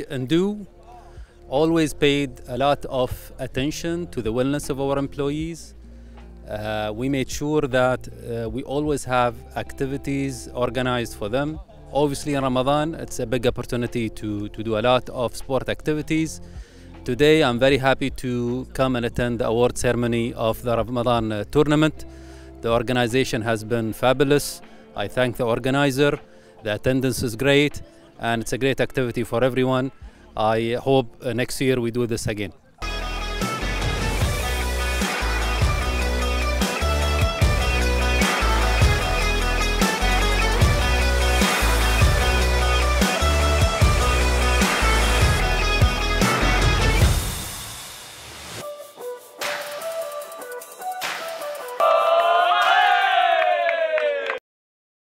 and do, always paid a lot of attention to the wellness of our employees. We made sure that we always have activities organized for them. Obviously in Ramadan, it's a big opportunity to do a lot of sport activities. Today, I'm very happy to come and attend the award ceremony of the Ramadan Tournament. The organization has been fabulous. I thank the organizer. The attendance is great, and it's a great activity for everyone. I hope next year we do this again.